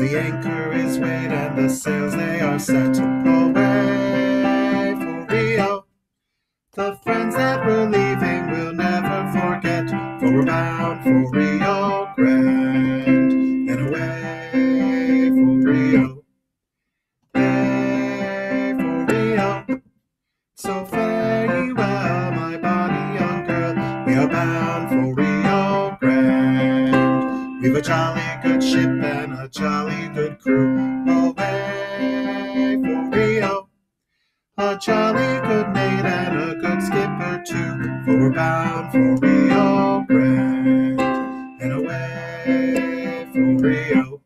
The anchor is weighed and the sails they are set. Away for Rio. The friends that we're leaving we'll never forget, for we're bound for Rio Grande and away for Rio. Away for Rio. So fare ye well, my bonny young girl, we are bound for Rio Grande. We've a jolly good ship and a jolly good crew. Away for Rio. A jolly good mate and a good skipper too, for we're bound for Rio Grande and away for Rio.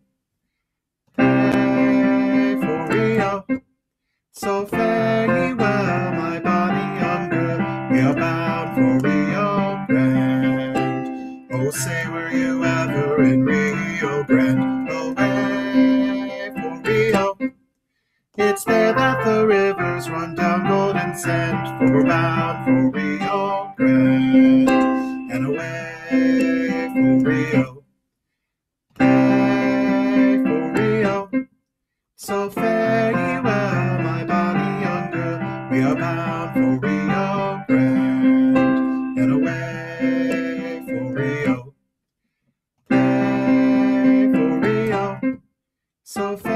Away for Rio. So fare ye well, my bonny young girl, we are bound for Rio Grande. Oh, say were you ever in Rio Grande? Away for Rio. It's there that the rivers run down golden sand, for we're bound for Rio Grande and away for Rio. Away for Rio. So fare ye well, my bonny young girl, we are bound for Rio Grande and away for Rio. Away for Rio. So